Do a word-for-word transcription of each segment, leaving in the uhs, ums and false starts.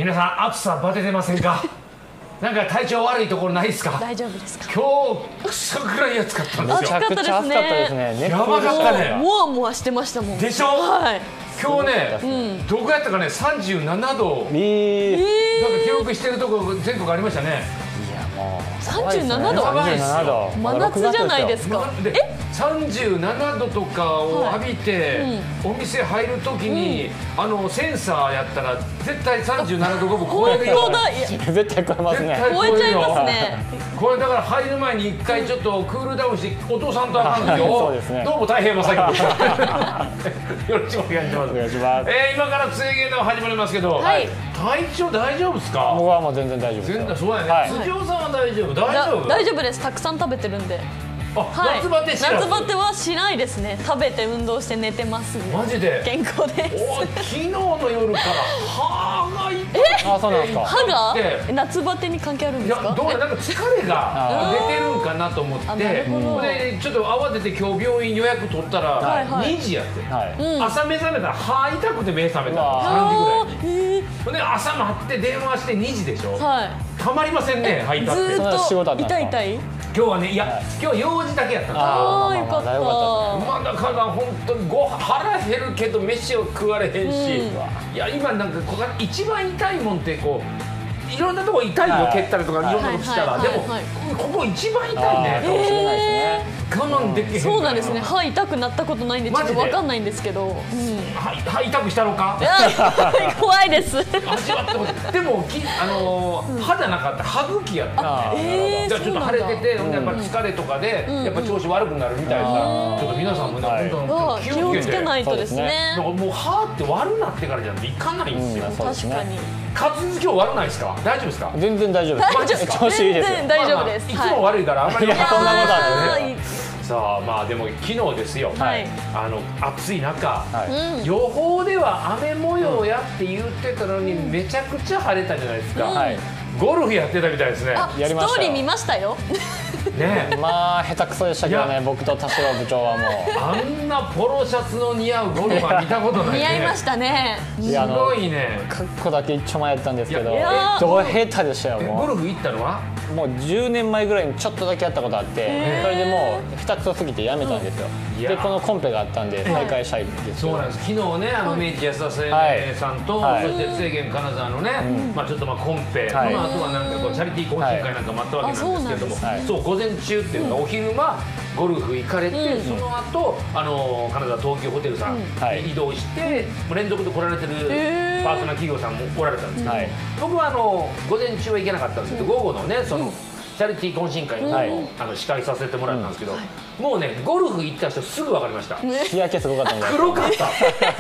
皆さん暑さバテてませんか？なんか体調悪いところないですか？ 大丈夫ですか？ 今日くそくらい暑かったんですよ。 めちゃくちゃ暑かったですね。 やばかったね。 もわもわしてましたもん。 でしょ？ はい。 今日ね、どこやったかね、さんじゅうななど、なんか記録してるところ全国ありましたね。 いやもうさんじゅうななど、 やばいっすよ。 真夏じゃないですか。 でさんじゅうななどとかを浴びて、お店入るときに、あのセンサーやったら絶対さんじゅうななどごぶ超えるよ。 本当だ。 絶対超えますね。 超えちゃいますね。 これだから入る前に一回ちょっとクールダウンして落とさんとあかんのよ。 そうですね。 どうも大変まさきです。よろしくお願いします。 お願いします。 えー、今から水泳が始まりますけど、 はい、 体調大丈夫ですか？ 僕はもう全然大丈夫です。 全然そうやね。辻尾さんは大丈夫？大丈夫？ 大丈夫です。たくさん食べてるんで。 あ、夏バテしない？ 夏バテはしないですね。食べて運動して寝てます。 マジで？ 健康です。 お、昨日の夜から歯が痛い。 あ、そうなんですか。 歯が夏バテに関係あるんですか？ いや、どうや、なんか疲れが出てるんかなと思って、でちょっと慌てて今日病院予約取ったらにじやって、朝目覚めたら歯痛くて目覚めたのさんじぐらい。で朝待って電話してにじでしょ。たまりませんね、歯痛くて。 ずっと痛い痛い。 今日はね、いや、今日用事だけやったんですよ。 ああ、よかった。 まだかな、本当にご腹減るけど飯を食われへんし、いや今なんかここ一番痛いもんってこういろんなとこ痛いよ、蹴ったりとかいろんなことしたら、でもここ一番痛いね。 かもしれないですね。 我慢できへん。 そうなんですね。歯痛くなったことないんでちょっとわかんないんですけど。 歯痛くしたのか？ 怖いです。 味わってほしい。でもきあの歯じゃなかった歯茎やったね。じゃあちょっと腫れてて、やっぱ疲れとかでやっぱ調子悪くなるみたいな。ちょっと皆さんもね、本当気をつけないとですね。 もう歯って悪なってからじゃいかないんですよ。 確かに。 滑舌今日悪ないですか？大丈夫ですか？ 全然大丈夫です。調子いいです。 全然大丈夫です。 いつも悪いからあんまりそんなことはない。さあ、まあでも昨日ですよ。あの暑い中、予報では雨模様やって言ってたのにめちゃくちゃ晴れたじゃないですか。ゴルフやってたみたいですね。 ストーリー見ましたよ。 ね、 まあ下手くそでしたけどね、僕と田代部長はもうあんなポロシャツの似合うゴルファー見たことないね。 似合いましたね。 すごいね。 かっこだけ一丁前やったんですけど、どう下手でしたよ。もうゴルフ行ったのはもうじゅうねんまえぐらいにちょっとだけやったことあって、それでもう下手くそすぎてやめたんですよ。でこのコンペがあったんで再開したいんですよ。 そうなんです。昨日ね、あの明治安田生命さんとそして制限金沢のね、まあちょっとまあコンペ、この後はなんかこうチャリティー懇親会なんかもあったわけなんですけども、そう午前中っていうかお昼間ゴルフ行かれて、その後あの金沢東急ホテルさんに移動して連続で来られてるパートナー企業さんもおられたんですけど、僕はあの午前中は行けなかったんですけど、午後のねそのチャリティー懇親会のあの司会させてもらったんですけど、もうねゴルフ行った人すぐ分かりました。 日焼けすごかったんで。 黒かった。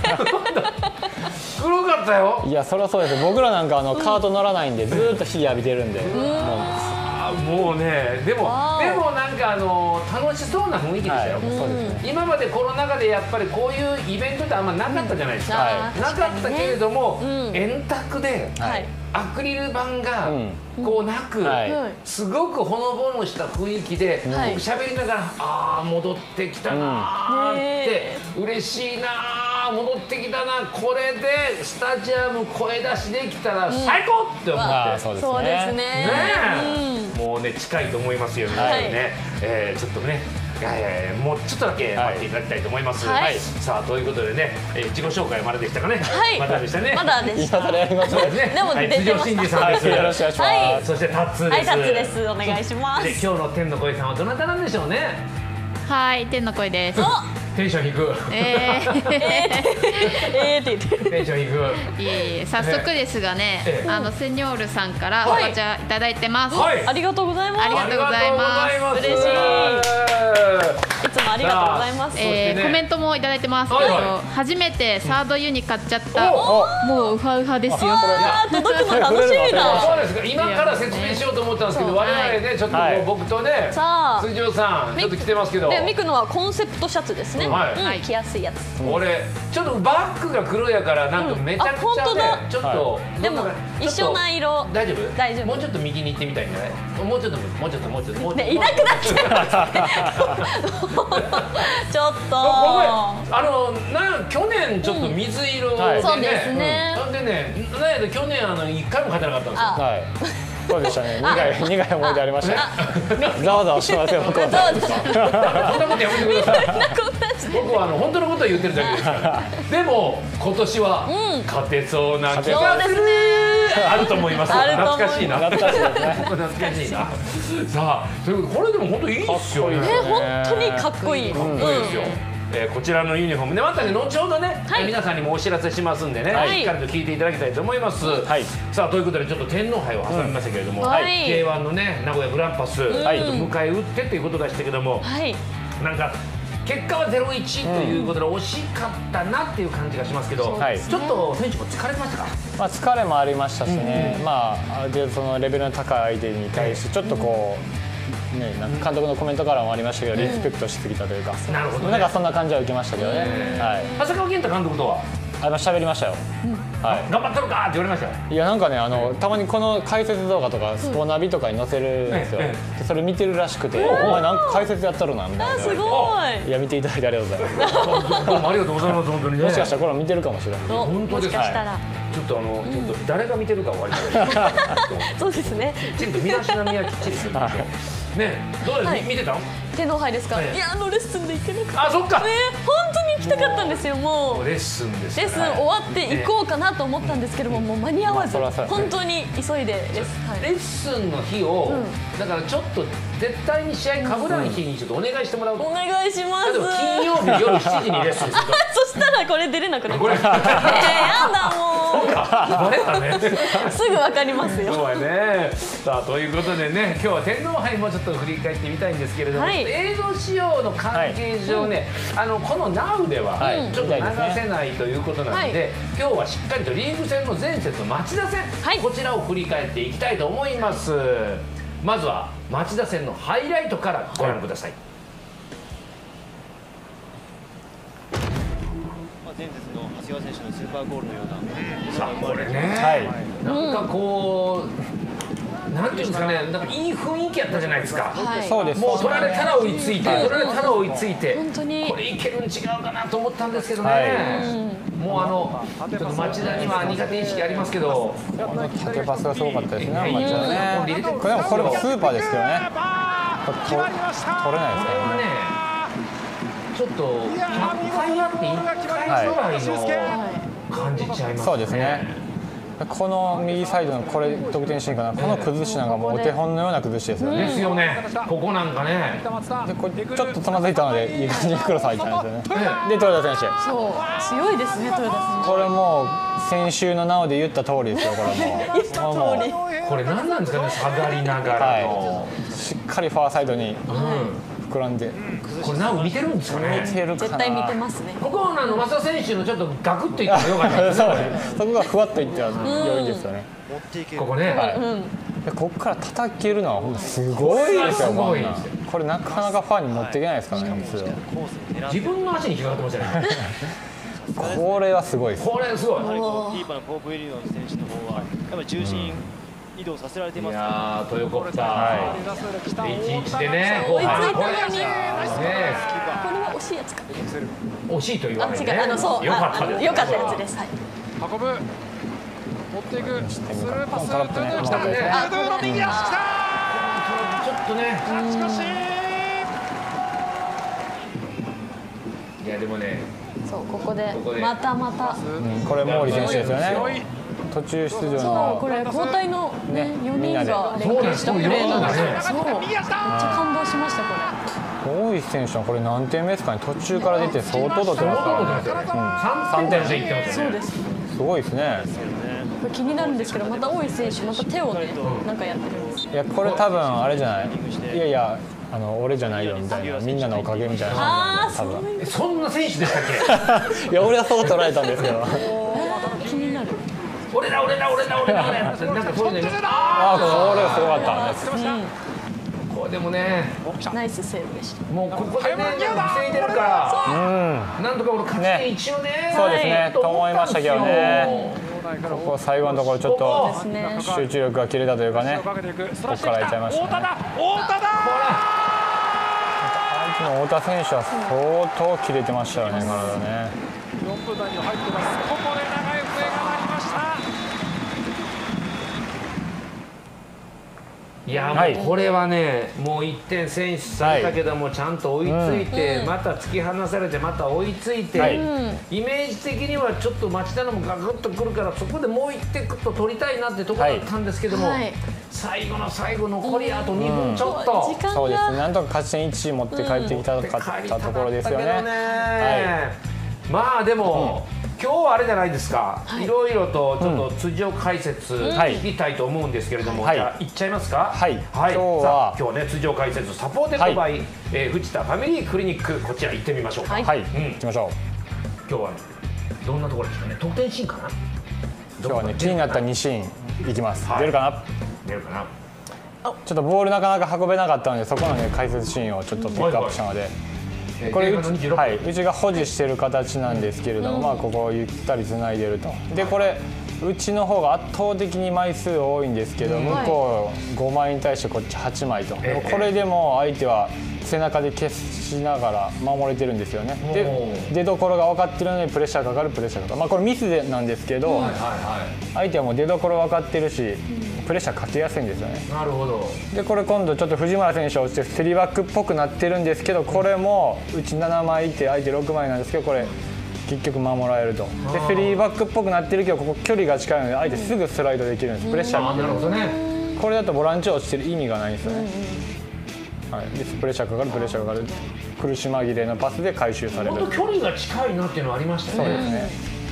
黒かったよ。 いやそりゃそうです。僕らなんかあのカート乗らないんでずっと日浴びてるんで。 もうね、でもでもなんかあの楽しそうな雰囲気でしたよ。今までコロナ禍でやっぱりこういうイベントってあんまなかったじゃないですか。なかったけれども円卓でアクリル板がこうなくすごくほのぼのした雰囲気で僕喋りながらああ戻ってきたなって嬉しいな戻ってきたなこれでスタジアム声出しできたら最高って思って。 そうですね。 もうね近いと思いますよ皆さんね。えちょっとねえー、もうちょっとだけ待っていただきたいと思います。はい、さあということでね、えー、自己紹介はまだでしたかね。はい、まだでしたね。 まだでした。 今更やりますね。 でも出てました。 辻尾真二さんです。 よろしくお願いします。 はい、 そしてタッツーです。 はい、タッツーです。お願いします。 で今日の天の声さんはどなたなんでしょうね。 はい、天の声です。 テンション低く。 えー、 えーって言って。 テンション低く。 いえいえ、早速ですがね、あのセニョールさんからお茶いただいてます。 はい、ありがとうございます。 ありがとうございます。 嬉しい。いつもありがとうございます。 えー、コメントもいただいてます。初めてサードユニ買っちゃった。もうウハウハですよ。 届くの楽しみだ。 そうですか。今から説明しようと思ったんですけど、我々ねちょっと僕とね辻尾さんちょっと来てますけど。 でミクのはコンセプトシャツですね。はい。着やすいやつ。 俺ちょっとバッグが黒やからなんかめちゃくちゃねちょっとでも一緒な色。 大丈夫？ 大丈夫。 もうちょっと右に行ってみたいんじゃない？ もうちょっともうちょっともうちょっともうちょっとねいなくなっちゃいますねちょっとあのな去年ちょっと水色でね、 そうですねなんでねなんや去年あの一回も勝てなかったんですよ。 はいそうでしたね。苦い苦い思い出ありました。ざわざわしますよ僕は。 そんなことやめてください。僕はあの本当のことを言ってるだけですから。でも今年は勝てそうな気がする。あると思います。懐かしいな。 懐かしいですね。 懐かしいな。さあ、ということでこれでも本当いいですよね。 本当にかっこいい。 かっこいいですよ。えー、こちらのユニフォームね、またね後ほどね、はい、皆さんにもお知らせしますんでね、はい、しっかりと聞いていただきたいと思います、はい、さあということでちょっと天皇杯を挟みましたけれども、うんはい、ケーワン のね名古屋グランパス、はい、迎え撃ってということでしたけども、はい、なんか結果は ゼロいち ということで惜しかったなっていう感じがしますけど、うんはい、ちょっと選手も疲れましたか？ まあ、疲れもありましたしね、うん、まあでそのレベルの高い相手に対してちょっとこう、ね、なんか監督のコメントからもありましたけど、リスペクトしすぎたというか、なるほどね、なんかそんな感じは受けましたけどね。はい、 長谷川健太監督とはあの喋りましたよ。はい、 頑張ったのかって言われましたよ。 いやなんかねあのたまにこの解説動画とかスポナビとかに載せるんですよ。それ見てるらしくて、お前なんか解説やったろなみたいな。 すごい。 いや見ていただいてありがとうございます。 どうもありがとうございます本当にね。 もしかしたらこれ見てるかもしれない。 本当ですか。ちょっとあのちょっと誰が見てるか終わりました。 そうですね。 きちんと身だしなみはきっちりする。ね、どうです、はい、見てたの？ 天皇杯ですか？はい、いやあのレッスンで行けなくて。 あ、そっか。 ね、本当に行きたかったんですよ。もうレッスンです。 レッスン終わって行こうかなと思ったんですけども、もう間に合わず、本当に急いでレッスン。はい、 レッスンの日を、うん、だからちょっと絶対に試合かぶらない日にちょっとお願いしてもらう。 お願いします。 金曜日夜しちじにレッスンすると。 そしたらこれ出れなくなっちゃう。えー、やだもう。 バレたね。 すぐわかりますよ。 そうやね。さあということでね、今日は天皇杯もちょっと振り返ってみたいんですけれども、はい、映像仕様の関係上ね、はい、あのこの ナウ ではちょっと流せないということなので、はい、今日はしっかりとリーグ戦の前節の町田戦、はい、こちらを振り返っていきたいと思います。まずは町田戦のハイライトからご覧ください。 前節の長谷川選手のスーパーゴールのような、 さあこれね、はい、なんかこう、なんていうんですかね、なんかいい雰囲気やったじゃないですか。はい、もう取られたら追いついて、取られたら追いついて、これいけるん違うかなと思ったんですけどね。はい、もうあのちょっと町田には苦手意識ありますけど、 縦パスがすごかったですね。町田ね。これもこれもスーパーですけどね。取れないですからね。 ちょっとひゃっかいやっていっかいぐらいの感じちゃいますね。 そうですね。この右サイドのこれ得点シーンかな、この崩しなんかもうお手本のような崩しですよね。 ですよね。ここなんかね。 でこれちょっとつまずいたのでいい感じにクロス入ったんですよね。で豊田選手。 そう強いですね豊田選手。 これもう先週の ナウ で言った通りですよこれも。 言った通り。 これ何なんですかね下がりながらの。 しっかりファーサイドに。膨らんで、 これ ナウ 見てるんですかね。 絶対見てますね。 ここの増田選手のちょっとガクッといってもよかったですね。そこがふわっといっては良いですよね。 ここね。 ここから叩けるのはすごいですよ。これなかなかファーに持っていけないですからね。 自分の足に引っかかってましたね。 これはすごいです。 これすごい。 キーパーのポープエリオン選手の方はやっぱり重心移動させられています。いやー、トヨコプターいちいちでね、後半これね、これは惜しいやつか。 惜しいと言わないね。 あのそう、よかったです。よかったやつです。 運ぶ、持っていく、スルーパス、 トラップね。 来たね。ドゥの右足きた。 ちょっとね。 しかし。 いやでもね。 そうここでまたまた。 これ毛利選手ですよね。途中出場のそうこれ交代のねよにんが連携したプレーなんですよ。そうめっちゃ感動しましたこれ。 大石選手はこれ何点目ですかね。途中から出て相当取ってますからね。 さんてんでいってますよね。 そうです。 すごいですね。 これ気になるんですけどまた大石選手また手をねなんかやってるんですよ。 いやこれ多分あれじゃない。いやいや。あの俺じゃないよみたいなみんなのおかげみたいな多分そんな選手でしたっけ。いや俺はそう捉えたんですけど。 気になる。 俺だ俺だ俺だ俺だ俺だなんかそういうの。 ああこれはすごかった。 これでもねナイスセーブでした。 もうここでね防いでるからなんとか俺勝ち点一をねそうですねと思いましたけどね。 ここ最後のところちょっと集中力が切れたというかね、ここからいっちゃいましたね。相手の太田選手は相当切れてましたよね、体ね。 よんぷん台に入ってます。ここで長い笛が鳴りました。 いやもうこれはね、もういってん先取されたけども、ちゃんと追いついて、また突き放されて、また追いついて、イメージ的にはちょっと町田のもガクッとくるから、そこでもういってんと取りたいなってところだったんですけども、最後の最後、残りあとにふんちょっと、 そうですね、なんとか勝ち点いち持って帰ってきたかったところですよね。 まあでも、今日はあれじゃないですか、いろいろとちょっと辻尾解説聞きたいと思うんですけれども、じゃあいっちゃいますか。 はい、 今日は今日ね、辻尾解説サポーテッドバイ藤田ファミリークリニック、こちら行ってみましょうか。 はい、行きましょう。 今日はどんなところですかね、得点シーンかな。 今日はね、気になったにシーンいきます。出るかな。 出るかな。 ちょっとボールなかなか運べなかったので、そこのね解説シーンをちょっとピックアップしたので。これうち、はい、うちが保持している形なんですけれども、まあここをゆったりつないでると。でこれうちの方が圧倒的に枚数多いんですけど、向こうごまいに対してこっちはちまいと。でもこれでも相手は背中で消しながら守れてるんですよね。で出どころが分かってるのでプレッシャーかかるプレッシャーかかる。まあこれミスでなんですけど、相手はもう出どころ分かってるし、プレッシャーかけやすいんですよね。 なるほど。でこれ今度ちょっと藤村選手落ちてスリーバックっぽくなってるんですけど、これもうちななまいいて相手ろくまいなんですけど、これ結局守られると。でスリーバックっぽくなってるけど、ここ距離が近いので相手すぐスライドできるんです。プレッシャーかけるんです。なるほどね。これだとボランチ落ちてる意味がないんですよね。はい、でプレッシャーかかるプレッシャーかかる、苦し紛れのパスで回収される。 本当距離が近いなっていうのはありましたね。 そうですね。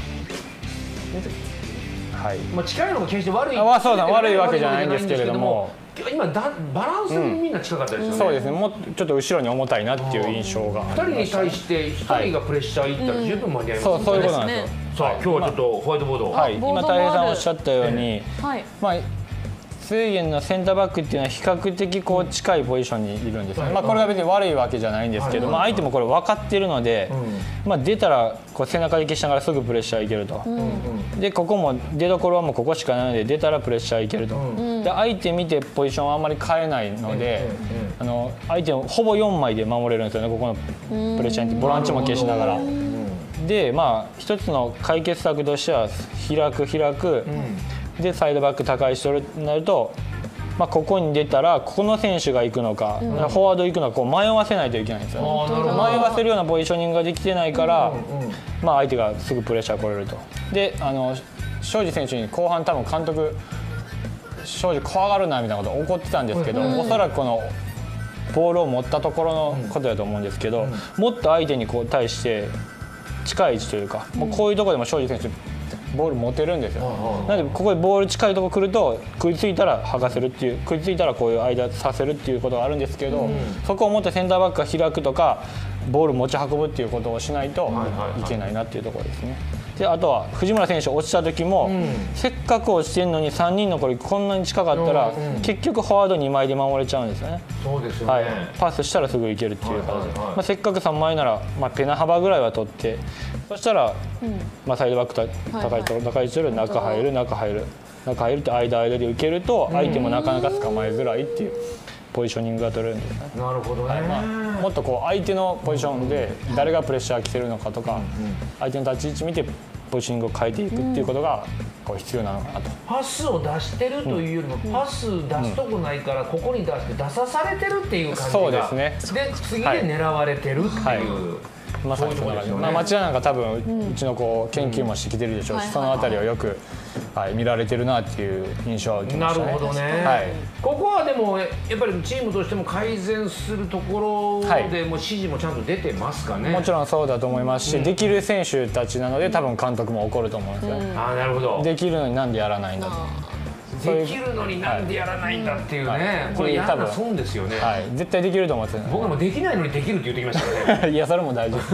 はい。 まあ近いのが決して悪い。 あ、そうだ、悪いわけじゃないんですけれども、 今だバランスみんな近かったですよね。 そうですね。もうちょっと後ろに重たいなっていう印象が。 ふたりに対してひとりがプレッシャーいったら十分間に合います。 そうそういうことなんですよ。 さあ今日はちょっとホワイトボード。 はい。今大平さんおっしゃったように、まあ。スウェーデンのセンターバックっていうのは比較的こう近いポジションにいるんですね。まあこれが別に悪いわけじゃないんですけど、まあ相手もこれ分かっているので、まあ出たらこう背中で消しながらすぐプレッシャーいけると。でここも出どころはもうここしかないので、出たらプレッシャーいけると。で相手見てポジションはあんまり変えないので、あの相手をほぼよんまいで守れるんですよね。ここのプレッシャーにボランチも消しながら。でまあ一つの解決策としては開く開く。でサイドバック高い人になると、まあ、ここに出たらここの選手が行くのか、うん、フォワード行くのかこう迷わせないといけないんですよね。迷わせるようなポジショニングができてないから、うんうん、まあ、相手がすぐプレッシャー来れると。であの庄司選手に後半多分監督庄司怖がるなみたいなこと怒ってたんですけど、うん、おそらくこのボールを持ったところのことだと思うんですけど、うん、もっと相手にこう対して近い位置というか、うん、もうこういうところでも庄司選手ボール持てるんですよ。なのでここでボール近いところ来ると食いついたら剥がせるっていう、食いついたらこういう間させるっていうことがあるんですけど、うん、そこをもっとセンターバックが開くとかボール持ち運ぶっていうことをしないといけないなっていうところですね。であとは藤村選手落ちた時も、うん、せっかく落ちてるのにさんにんの頃こんなに近かったら、うんうん、結局フォワードにまいで守れちゃうんですよね。 そうですよね、 はい、パスしたらすぐ行けるっていう形で、まあ、せっかくさんまいなら、まあ、ペナ幅ぐらいは取ってそしたら、うん、まあ、サイドバック高いところ高い位置で中入る中入る中入るって間間で受けると相手もなかなか捕まえづらいっていうポジショニングが取れるんですね。 なるほどね、はい、まあ、 もっとこう相手のポジションで誰がプレッシャー来てるのかとか、うんうん、相手の立ち位置見てポジショニングを変えていくっていうことがこう必要なのかなと。 パスを出してるというよりも、うん、パス出すとこないからここに出して出さされてるっていう感じが、 そうですね。 で次で狙われてるっていう、はいはい、 まさにそうですね。まあ町田なんか多分うちのこう研究もしてきてるでしょうし、そのあたりをよく、はい、見られてるなっていう印象は受けましたね。 なるほどね、はい、ここはでもやっぱりチームとしても改善するところで、はい、もう指示もちゃんと出てますかね。 もちろんそうだと思いますし、うん、できる選手たちなので多分監督も怒ると思うんですよ、うん、 あ、なるほど。 できるのになんでやらないんだと。 できるのになんでやらないんだっていうね、はい、これ嫌な損ですよね、 はい、絶対できると思うんですよね。 僕もできないのにできるって言ってきましたからね。 いやそれも大事です、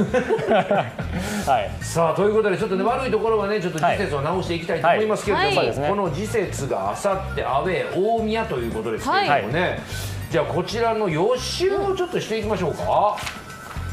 はい、 さあということでちょっとね、悪いところはねちょっと時節を直していきたいと思いますけれども、はいはい、この時節があさってアウェー大宮ということですけれどもね、はい、じゃあこちらの予習をちょっとしていきましょうか。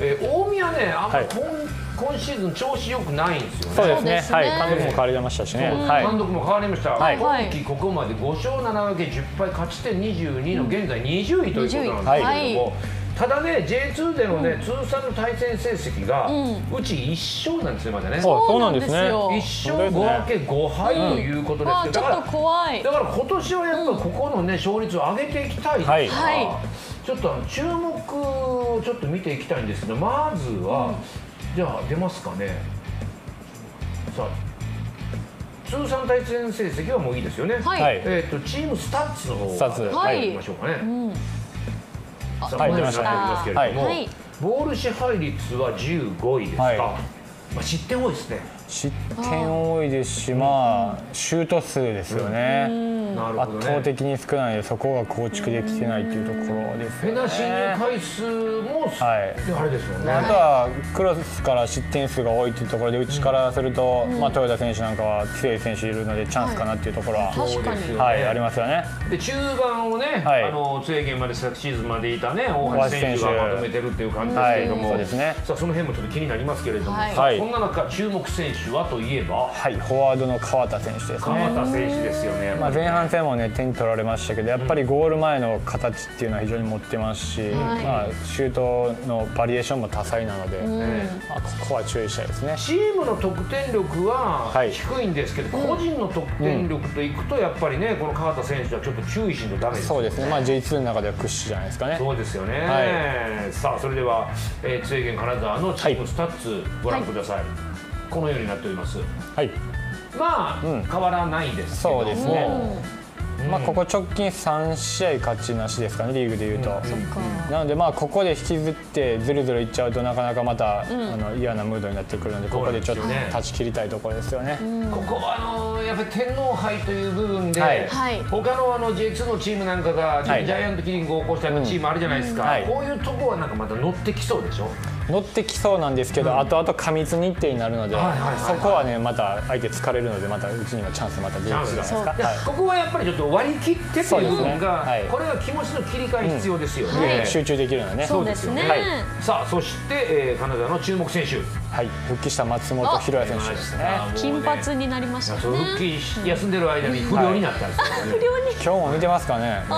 えー、大宮ね、あんまり今、はい、今シーズン調子良くないんですよね。 そうですね。はい、監督も変わりましたしね。 はい、監督も変わりました。 はい、 今季ここまでごしょうななわけじゅっぱい、勝ち点にじゅうにの現在にじゅういということなんですけれども。ただね、ジェイツー でのね、通算の対戦成績がうちいっしょうなんですよ、まだね。 そうなんですね。 いっしょうごわけごはいということですけど、 ちょっと怖い。 だから今年はやっぱここのね勝率を上げていきたいですから、ちょっと注目をちょっと見ていきたいんですけど、まずはじゃあ出ますかね。さあ、通算対戦成績はもういいですよね。えっとチームスタッツの方からいきましょうかね。さあ、このようになっておりますけれども、ボール支配率はじゅうごいですか。まあ失点多いですね。 失点多いですし、まあシュート数ですよね。圧倒的に少ないで、そこが構築できてないっていうところですよね。 ペナ侵入回数もあれですよね。 あとはクロスから失点数が多いっていうところで、うちからすると、まあ豊田選手なんかは強い選手いるのでチャンスかなっていうところははいありますよね。 で中盤をね、あの津江源まで昨シーズンまでいたね大橋選手がまとめてるっていう感じですけれども、さあその辺もちょっと気になりますけれども、そんな中注目選手はといえば、 はい、フォワードの川田選手ですね。 川田選手ですよね。 まあ前半戦もね点取られましたけど、やっぱりゴール前の形っていうのは非常に持ってますし、まあシュートのバリエーションも多彩なので、まあここは注意したいですね。 チームの得点力は低いんですけど、個人の得点力といくとやっぱりねこの川田選手はちょっと注意しないとダメです。 そうですね。まあ ジェイツー の中では屈指じゃないですかね。 そうですよね。さあそれでは津江源金沢のチームスタッツご覧ください。このようになっております。 はい。 まあ、うん、変わらないですけども。 そうですね。うん、まあここ直近さんしあい勝ちなしですかね、リーグでいうと。うん、なのでまあここで引きずってずるずるいっちゃうとなかなかまた、うん、あの嫌なムードになってくるので、ここでちょっと断ち切りたいところですよね。うん、 ここはあのやっぱり天皇杯という部分で、はい、他のあの ジェイツー のチームなんかがジャイアントキリングを起こしたチームあるじゃないですか。はい、こういうとこはなんかまた乗ってきそうでしょ。 乗ってきそうなんですけど、うん、後々過密日程になるので、そこはねまた相手疲れるので、またうちにはチャンスまた出てくるじゃないですか。はい、 ここはやっぱりちょっと割り切ってという部分が、はい、これは気持ちの切り替え必要ですよね。 うん、集中できるのはね。 そうですね。 はい、さあそして、えー、カナダの注目選手、 はい、復帰した松本博也選手ですね。 金髪になりましたね。 復帰休んでる間に不良になったんですよね。 不良に。 今日も見てますかね。ね、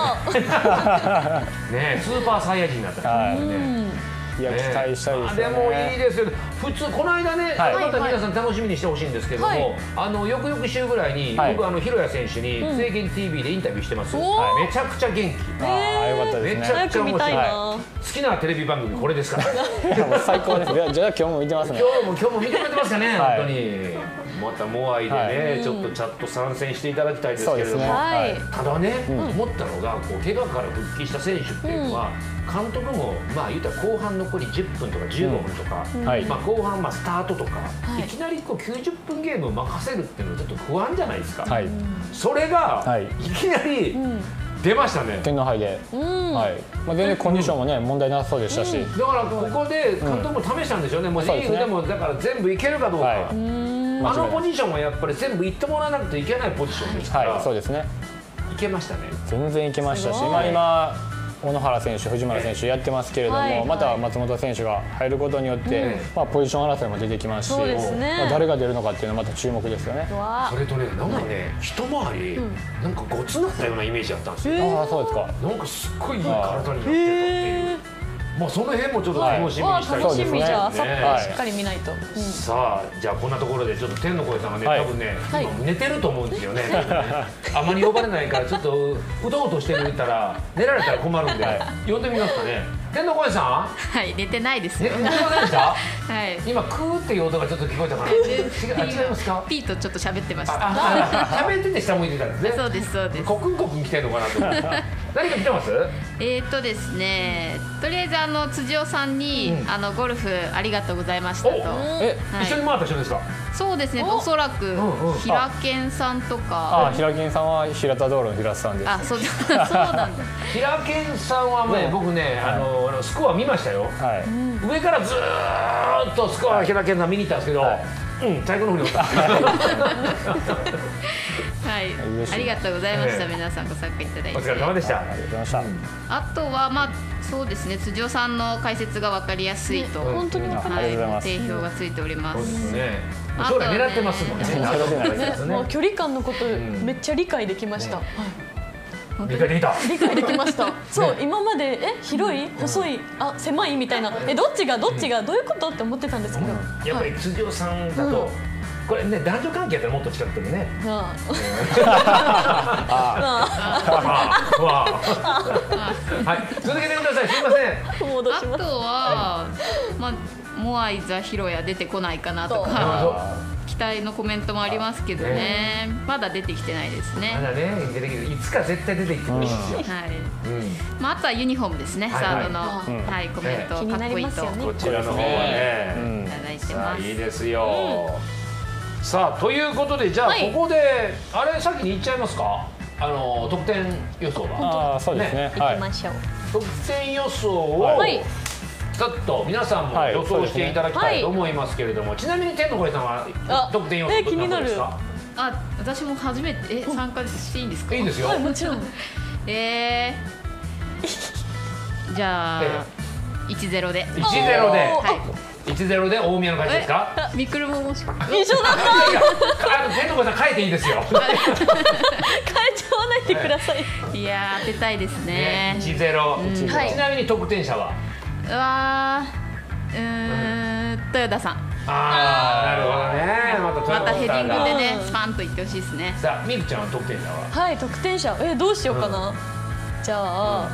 スーパーサイヤ人になったんですね。 いや、期待したいですね。 でもいいですよ。普通この間ね、また皆さん楽しみにしてほしいんですけども、あの翌々週ぐらいに僕あの広谷選手に津江源 ティーブイ でインタビューしてます。めちゃくちゃ元気。 ああ、よかったですね。 めちゃくちゃ面白い。好きなテレビ番組これですから。 最高です。じゃあ今日も見てますね。 今日も今日も見てくれてますかね、本当に。またモアイでね、ちょっとチャット参戦していただきたいですけれども、ただね、思ったのがこう怪我から復帰した選手っていうのは。監督もまあ言うたら後半残りじゅっぷんとかじゅうごふんとか、うん、まあ後半まあスタートとか、はい、いきなりこうきゅうじゅっぷんゲームを任せるっていうのはちょっと不安じゃないですか。はい、それが、はい、いきなり出ましたね。 天皇杯で、うん、はい。まあ全然コンディションもね、うん、問題なさそうでしたし、うん、 だからここで監督も試したんでしょうね。うん、もうリーグでもだから全部いけるかどうか。はい、あのポジションはやっぱり全部いってもらわなくていけないポジションですから。 はい、そうですね。 いけましたね。 全然いけましたし、まあ今。小野原選手、藤村選手やってますけれども、はいはい、また松本選手が入ることによって、うん、まあ、ポジション争いも出てきますし、ね、まあ、誰が出るのかっていうのはまた注目ですよね。 それとね、なんかね、一回り、うん、なんかごつなったようなイメージだったんですよ。 ああ、そうですか。 なんかすっごいいい体になってたっていう。まあその辺もちょっと楽しみにしたいですね。楽しみじゃあさっしっかり見ないと。 さあじゃあこんなところでちょっと天の声さんがね、多分ね今寝てると思うんですよね。あまり呼ばれないからちょっとうとうとしてるったら寝られたら困るんで呼んでみますかね。天の声さん。 はい、寝てないですよ。 寝てませんでした。はい。 今クーっていう音がちょっと聞こえたから。違いますか。 ピーとちょっと喋ってました。 喋ってて下向いてたんですね。 そうですそうです。 コクンコクン来てるのかなと思って。何か来てます？ えっとですね、とりあえずあの辻尾さんに、うん、あのゴルフありがとうございましたと。 え、はい、一緒に回った人ですか？ そうですね、おそらく、うんうん、平健さんとか。 ああ、平健さんは平田道路の平田さんです。 あ、そうそうなんだ。 平健さんはね、僕ね、あのスコア見ましたよ。はい、上からずーっとスコア平健さん見に行ったんですけど、はい、うん、最後の方におった。 はい、ありがとうございました。皆さんご参加いただいて。 お疲れ様でした。 ありがとうございました。 あとはまあそうですね、辻尾さんの解説が分かりやすいと、 本当に分かりやはい、定評がついております。 そうですね。将来狙ってますもんね。 すい。もう距離感のことめっちゃ理解できました。 理解できた。 理解できました。そう、今までえ広い細いあ狭いみたいなえどっちがどっちがどういうことって思ってたんですけど、 やっぱり辻尾さんだと。これね、男女関係だったらもっと近くてもね。はい、続けてください。すみません。 戻します。 あとは、まあモアイザヒロヤ出てこないかなとか。期待のコメントもありますけどね、まだ出てきてないですね。 まだね、出てきていつか絶対出てきてほしいですよ。 はい。まああとはユニフォームですね。サードのはいコメントかっこいいとこちらの方はねいただいてます。 いいですよ。さあということでじゃあここであれ先に言っちゃいますか。あの得点予想が。 ああそうですね。 行きましょう。 得点予想をちょっと皆さんも予想していただきたいと思いますけれども、ちなみに天の声さんは得点予想どんなですか。 あ、私も初めてえ参加していいんですか。 いいですよ。 はい、もちろん。 えー、じゃあいちゼロで。 いちゼロで。 はい。 いちゼロで大宮の勝ちですか。 ミクルももし。 一緒だった。 いや、あの天の声さん変えていいですよ。 変えちゃわないでください。 いや当てたいですね。 いちゼロ。ちなみに得点者は。 うわー、うーん、豊田さん。 ああ、なるほどね。 またヘディングでね、スパンといってほしいですね。 さあ、みくちゃんは得点者は。 はい、得点者、え、どうしようかな。じゃあ。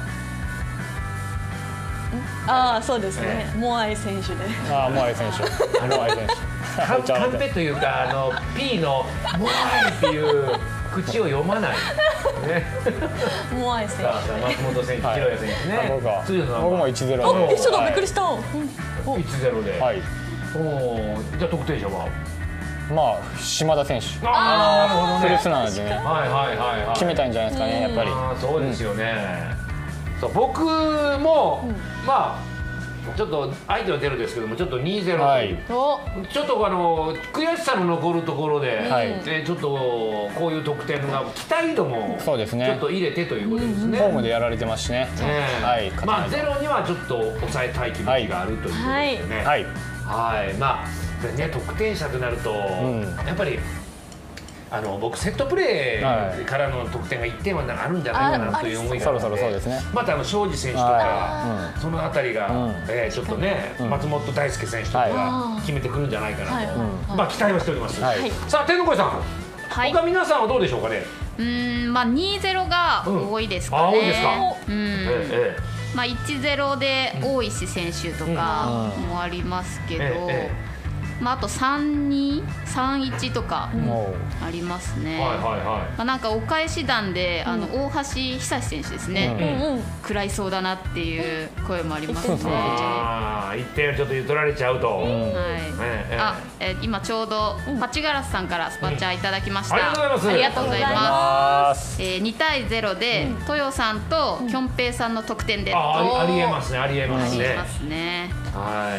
ああ、そうですね。モアイ選手で。 ああ、モアイ選手。モアイ選手。 カンペというか、あの P のモアイっていう口を読まない。ね。 モアイ選手。 松本選手、広谷選手ね。 僕もいちゼロ。 あ、一緒だ、びっくりした。 いちゼロで。はい。おお、じゃあ得点者は。 まあ島田選手。 ああ、なるほどね。 フルスなんでね。 はいはいはいはい。 決めたんじゃないですかね、やっぱり。 そうですよね。そう僕もまあちょっと相手はゼロですけどもちょっとにゼロというちょっとあの悔しさの残るところでちょっとこういう得点が期待度もちょっと入れてということですね。 ホームでやられてますしね。 はい。まあゼロにはちょっと抑えたい気持ちがあるということですね。はい。はい。まあね得点者となるとやっぱり。あの僕セットプレーからの得点がいってんはあるんじゃないかなという思いがあるので、またあの庄司選手とかそのあたりがちょっとね松本大輔選手とかが決めてくるんじゃないかなとまあ期待はしております。さあ天の声さん、他皆さんはどうでしょうかね。 うんまあにゼロが多いですかね。 多いですか。 まあいちゼロで大石選手とかもありますけど。まあ、あとさんに、さんいちとかありますね。まあなんかお返し弾であの大橋久志選手ですね、食らいそうだなっていう声もありますね。 ああ、いってんちょっと取られちゃうと。はい。 あ、え今ちょうどパチガラスさんからスパチャいただきました。 ありがとうございます。 ありがとうございます。えにたいゼロで豊さんときょんぺいさんの得点で。 ありえますね。ありえますね。 ありえますね。 はい。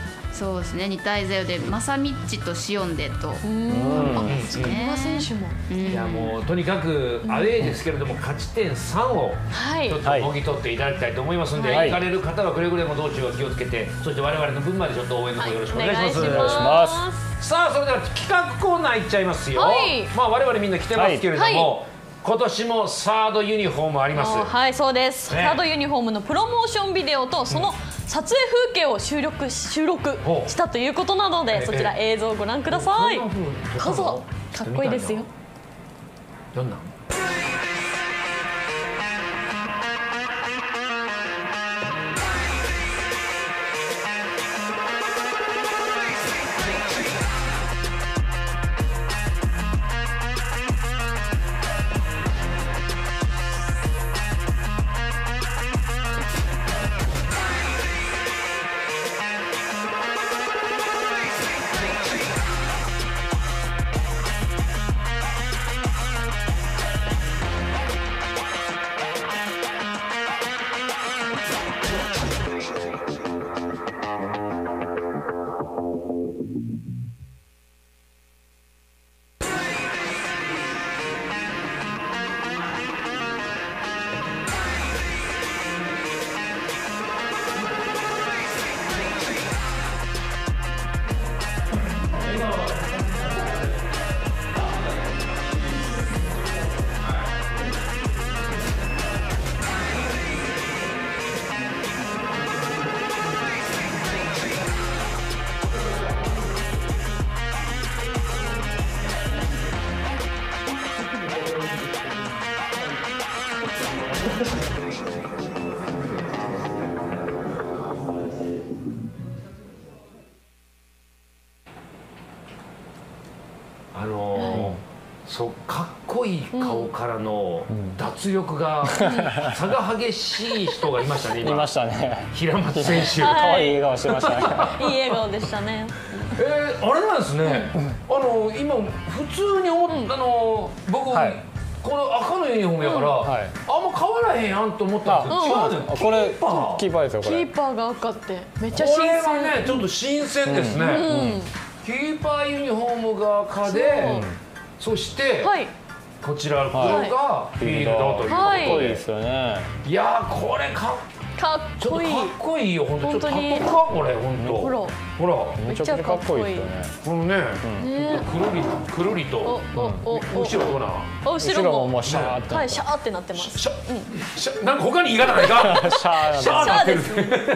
そうですね、にたいゼロでマサミッチとシオンデと。 そっか、丹羽選手も。 いやもうとにかくアウェーですけれども勝ち点さんをちょっともぎ取っていただきたいと思いますので、行かれる方はくれぐれも道中は気をつけて、そして我々の分までちょっと応援の方よろしくお願いします。お願いします。さあそれでは企画コーナーいっちゃいますよ。まあ我々みんな来てますけれども。今年もサードユニフォームあります。 はい、そうです。サードユニフォームのプロモーションビデオとその撮影風景を収録収録したということなので、そちら映像をご覧ください。どうぞ。かっこいいですよ。 どんな？ のそうかっこいい顔からの脱力が差が激しい人がいましたね。 いましたね。 平松選手。 可愛い笑顔してましたね。 いい笑顔でしたね。 えー、あれなんですね。あの今普通に思ったの僕。この赤のユニフォームやから、うんはい、あんま変わらへんやんと思ったんですけど、違うね。 これキーパーですよ。これキーパーが赤ってめっちゃ新鮮。 これがねちょっと新鮮ですね。うんうん、キーパーユニフォームが赤で、そして、はい、こちら黒がフィールドということで、ですよね。いやーこれかかっこいい。 かっこいいよ本当。ちょっとかっこいいかこれ本当。ほらほらめちゃくちゃかっこいいですよね。 このねくるりくるりと後ろどうな。 後ろももうシャーってはいシャーってなってます。 シャなんか他に言い方ないか。シャーシャーなってる。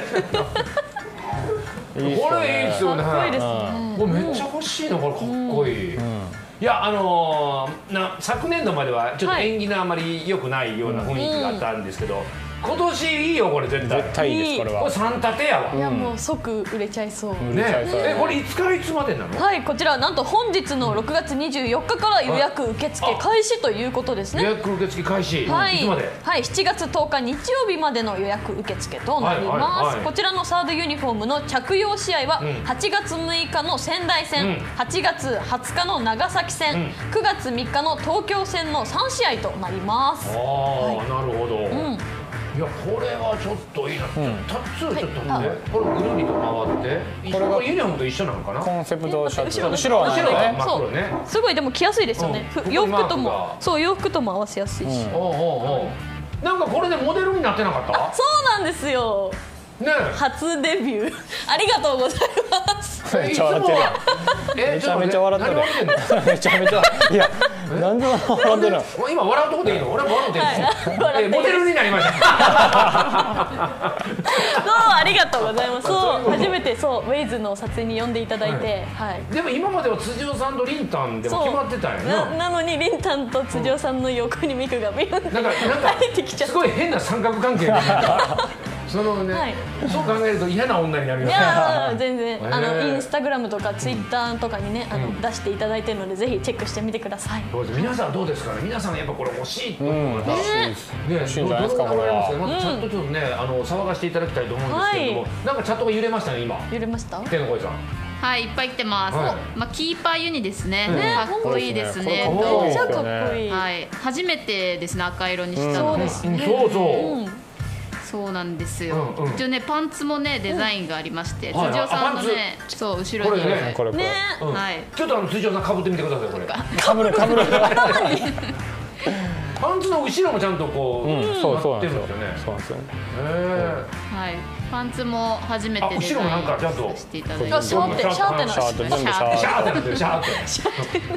これいいですよね。 かっこいいですね。 これめっちゃ欲しいなこれかっこいい。いやあのな昨年度まではちょっと縁起のあまり良くないような雰囲気があったんですけど。今年いいよこれ絶対。 絶対いいですこれは。 これ三立てやわ。 いやもう即売れちゃいそう。 ね。えこれいつからいつまでなの？ はい、こちらなんと本日のろくがつにじゅうよっかから予約受付開始ということですね。 予約受付開始。 はい。 いつまで？ はい、しちがつとおか日曜日までの予約受付となります。こちらのサードユニフォームの着用試合ははちがつむいかの仙台戦、はちがつはつかの長崎戦、くがつみっかの東京戦のさんしあいとなります。 ああ、なるほど。いやこれはちょっといいな。タッツーちょっと待って。これぐるりと回って。これがユニフォームと一緒なのかな。 コンセプトシャツ。後ろは後ろは真っ黒ね。 すごいでも着やすいですよね。洋服ともそう洋服とも合わせやすいし。 おうおうおう。なんかこれでモデルになってなかった？ そうなんですよ。 ね、 初デビューありがとうございます。 めちゃ笑ってるやん。めちゃめちゃ笑ってる。めちゃめちゃいやなんで笑ってるの？ 今笑うとこでいいの？俺も笑ってるの。モデルになりました。そうありがとうございます。そう初めてそうウェイズの撮影に呼んでいただいて、はい。 でも今までは辻尾さんとリンタンでも決まってたんやな。 なのにリンタンと辻尾さんの横にミクがビュンって入ってきちゃって。 すごい変な三角関係。そのね、はい、そう考えると嫌な女になるよね。 いや全然あのインスタグラムとかツイッターとかにね、あの出していただいてるのでぜひチェックしてみてください。 皆さんどうですかね。皆さんやっぱこれ欲しいと思う方、ね、 欲しいんじゃないですかこれは。 まずチャットちょっとねあの騒がしていただきたいと思うんですけれども、なんかチャットが揺れましたね今。 揺れました。 天の声さん。 はい、いっぱい来てます。まあキーパーユニですね。かっこいいですね。 めっちゃかっこいい。 はい、初めてですね赤色にしたの。 そうですね。 そうそう。 そうなんですよ。一応ねパンツもねデザインがありまして、辻尾さんのねそう後ろにねこれねはい。 ちょっとあの辻尾さん被ってみてくださいこれ。 かぶるかぶる。 パンツの後ろもちゃんとこうそうそうなんですよね。 そうなんですよね。 はい。パンツも初めてデザインしていただいて。 シャーってシャーってなシャーって全部シャーシャーってなってるシャーって。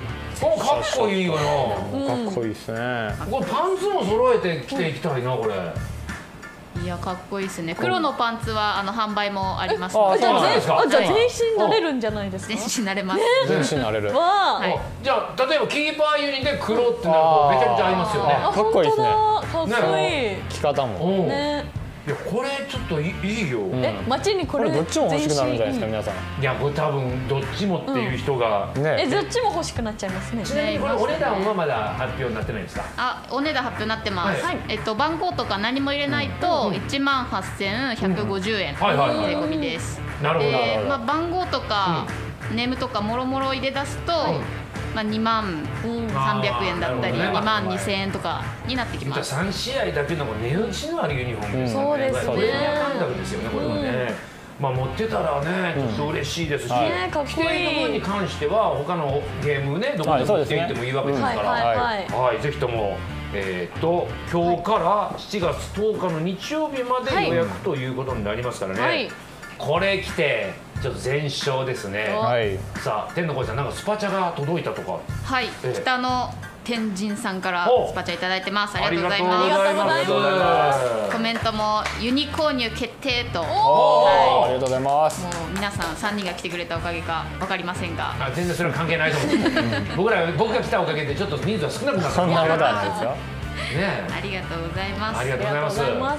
おかっこいいよな。 かっこいいですね。 これパンツも揃えて着ていきたいなこれ。 いやかっこいいですね。黒のパンツはあの販売もありますので。じゃあ全身なれるんじゃないですか。 全身なれます。 全身なれる。 じゃあ例えばキーパーユニで黒ってなるとめちゃくちゃ合いますよね。 かっこいいですね。 かっこいい。 着方も。 ね。いやこれちょっといいよ。 え街にこれどっちも欲しくなるんじゃないですか皆さん。 いやこれ多分どっちもっていう人が。 えどっちも欲しくなっちゃいますね。 ちなみにこれお値段はまだ発表になってないんですか。 あお値段発表になってます。えっと番号とか何も入れないといちまんはっせんひゃくごじゅうえん税込みです。 なるほど。 でまあ番号とかネームとかもろもろ入れ出すと。まあにまんさんびゃくえんだったりにまんにせんえんとかになってきます。 さん試合だけの値打ちのあるユニフォームですよね。そうですね。 プレミア感覚ですよねこれはね。まあ持ってたらねちょっと嬉しいですし、着ている分に関しては他のゲームねどこで持っていってもいいわけですから、はいぜひともえっと今日からしちがつとおかの日曜日まで予約ということになりますからね。これ来て。ちょっと全勝ですね。はい。さあ天の声さんなんかスパチャが届いたとか。 はい。北の天神さんからスパチャいただいてます。ありがとうございます。 ありがとうございます。 コメントもユニ購入決定と。 はい。ありがとうございます。 もう皆さんさんにんが来てくれたおかげかわかりませんが。 あ全然それは関係ないと思う。僕ら僕が来たおかげでちょっと人数は少なくなった。 そんなことはないですよ。 ね。 ありがとうございます。 ありがとうございます。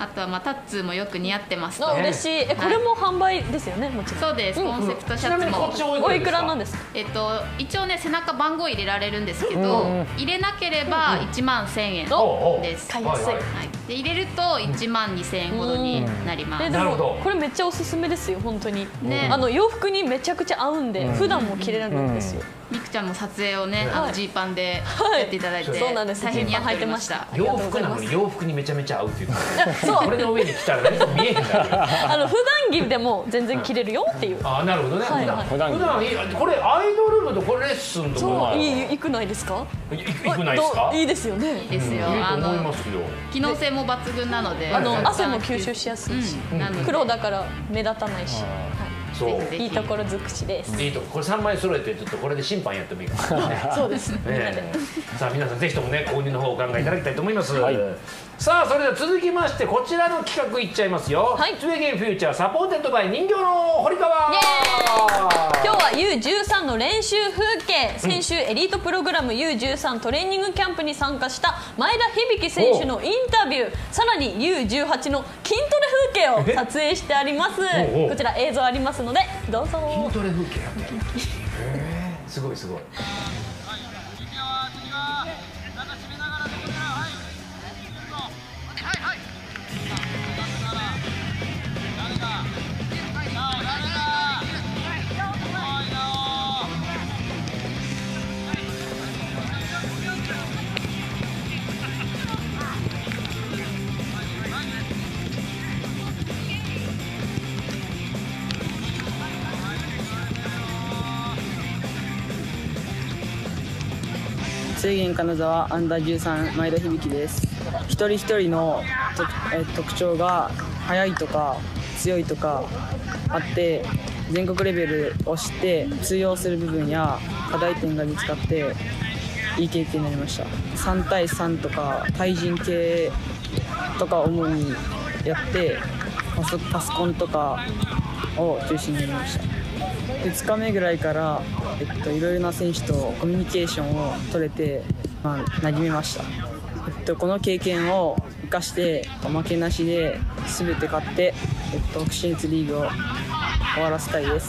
あとはまあタッツーもよく似合ってますと。 あ、嬉しい。え、これも販売ですよね、もちろん。 そうです。コンセプトシャツも。 おいくらなんですか？ えっと一応ね背中番号入れられるんですけど、入れなければいちまんせんえんです。 買いやすい。 で入れるといちまんにせんえんほどになります。 え、でもこれめっちゃおすすめですよ、本当に。ね、あの洋服にめちゃくちゃ合うんで、普段も着れるんですよ。 みくちゃんも撮影をね、あのジーパンでやっていただいて、 そうなんです。 大変に履いてました。 洋服なのに洋服にめちゃめちゃ合うっていう。そう。これの上に着たら何も見えへんだよ。 あの普段着でも全然着れるよっていう。 あ、なるほどね。普段普段これアイドル部とこれレッスンとか。 そう、いいくないですか？ いくないですか？ いいですよね。 いいですよ。 あの機能性も抜群なので、 あの汗も吸収しやすいし、黒だから目立たないし。いいところ尽くしです。 いいとこれさんまい揃えてちょっとこれで審判やってもいいかもね。 そうですね。 さあ皆さんぜひともね購入の方をお考えいただきたいと思います。さあそれでは続きましてこちらの企画いっちゃいますよ。はい。ツエゲンフューチャーサポーテッドバイ人形の堀川。 今日は ユーじゅうさん の練習風景。先週エリートプログラム ユーじゅうさん トレーニングキャンプに参加した前田響選手のインタビュー。さらに ユーじゅうはち の筋トレ風景を撮影してあります。こちら映像ありますのでどうぞ。 筋トレ風景やってる。へー、すごいすごい。 水源金沢アンダーじゅうさん前田響です。一人一人のと、え特徴が速いとか強いとかあって全国レベルを知って通用する部分や課題点が見つかっていい経験になりました。さん対さんとか対人系とか主にやってパソ、パソコンとかを中心になりました。ふつかめぐらいから、えっと、いろいろな選手とコミュニケーションを取れて、まあ、馴染めました。えっと、この経験を生かして負けなしで全て勝って、えっと、北信越リーグを終わらせたいです。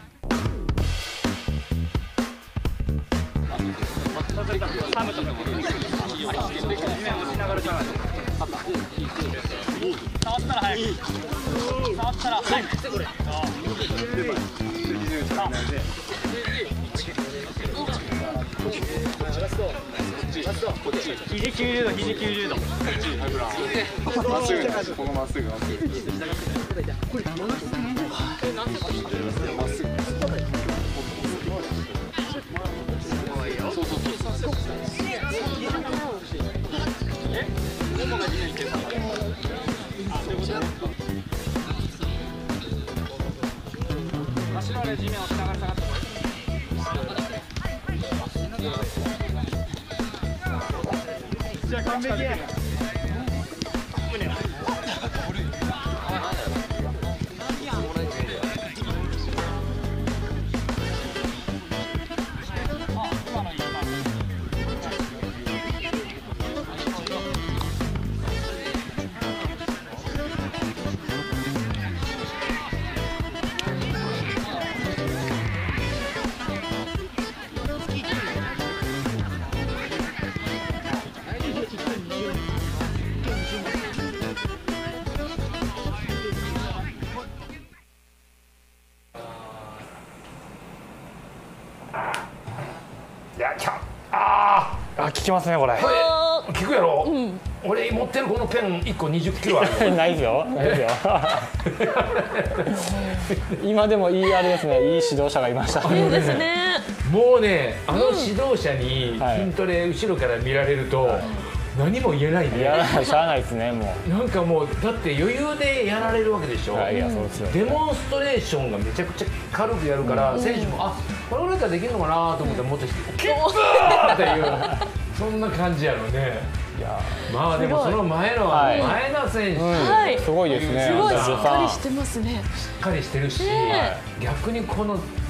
触ったら早く触ったら早く肘きゅうじゅうど肘きゅうじゅうどまっすぐここまっすぐまっすぐまっすぐそうそうそうえここが地面に蹴った足の裏で地面を下がる下がってじゃあ完璧効きますねこれ。 効くやろ。うん、俺持ってるこのペンいっこにじゅっキロある。 ないですよ。ないですよ。今でもいいあれですね。いい指導者がいました。 いいですね。 もうね、あの指導者に筋トレ後ろから見られると。はい、何も言えないね。 いや、しゃあないですね、もう。なんかもう、だって余裕でやられるわけでしょ。 いや、そうですよ。 デモンストレーションがめちゃくちゃ軽くやるから、うん、選手も、あ、これぐらいからできるのかなと思って、もっとして、キュッーっていう、そんな感じやろね。いや、まあ、でも、その前の前田選手、 はい、 すごいですね。 すごいしっかりしてますね。 しっかりしてるし、逆にこの。そ